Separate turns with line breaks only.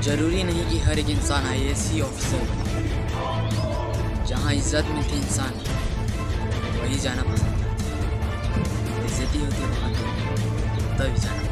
जरूरी नहीं कि हर एक इंसान आईएएस ही ऑफिसर हो। जहाँ इज्जत मिलती इंसान वही जाना पसंद है, इज्जत ही होती है वहाँ तभी जाना।